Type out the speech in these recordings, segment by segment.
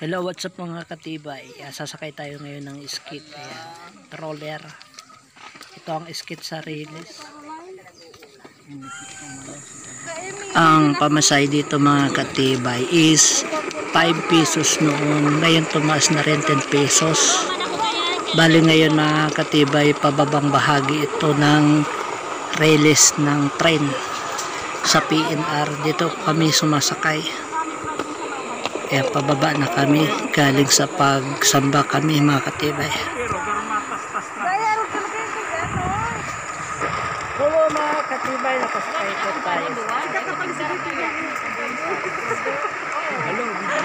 Hello, what's up mga katibay? Sasakay tayo ngayon ng skid. Ayan, roller. Ito ang skid sa Riles. Ang pamasay dito mga katibay is 5 pesos noon. Ngayon tumaas na rin 10 pesos. Bali ngayon mga katibay, pababang bahagi ito ng Riles ng train sa PNR. Dito kami sumasakay. Kaya pababa na kami, galing sa pagsamba kami mga katibay. Hello mga katibay, nakasakay po tayo. Hello,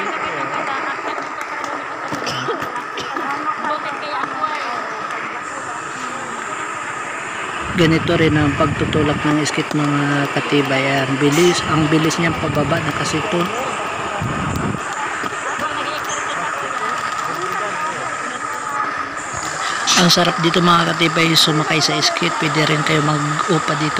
ganito rin ang pagtutulak ng skid mga katibay. Ang bilis niya pababa na kasi ito. Ang sarap dito mga katibay, sumakay sa skid. Pwede rin kayo mag-upa dito,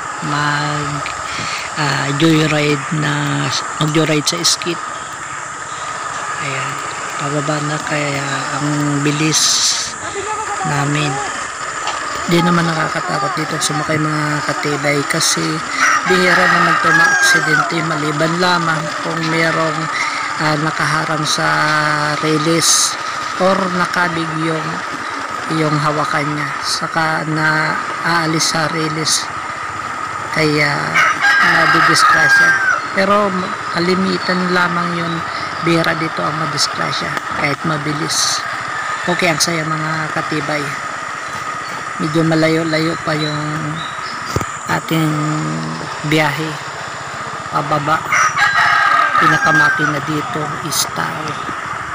joyride sa skid. Ayan, pababa na, kaya ang bilis namin. Di naman nakakatakot dito sumakay mga katibay kasi bihira naman ito ma-aksidente, maliban lamang kung merong nakaharang sa Riles or nakabig yung hawakan niya, saka na aalis sa Riles, kaya nadidisgrasya. Pero kalimitan lamang yun, bihira dito ang madisgrasya kahit mabilis. Okay, ang saya mga katibay. Medyo malayo-layo pa yung ating biyahe pababa. Pinakamakina dito is tao.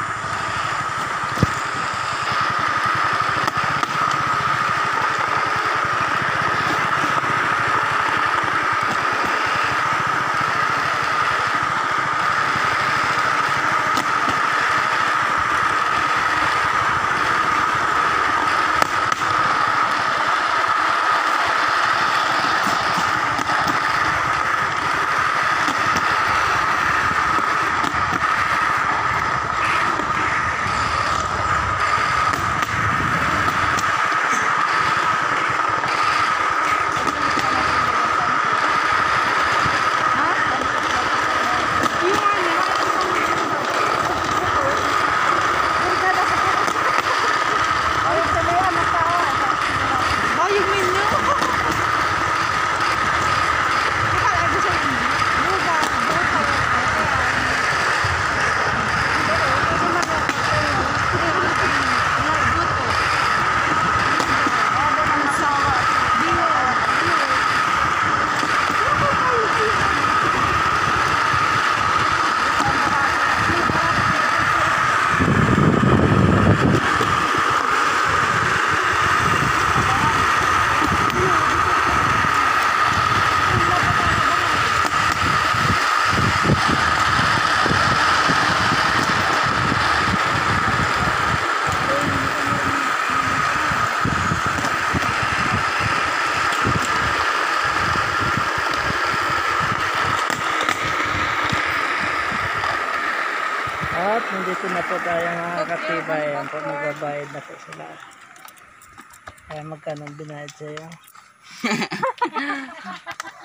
At nandito na po tayo mga katibay. Ayan po, magbabayad na po sila. Kaya magkano binayad sa'yo?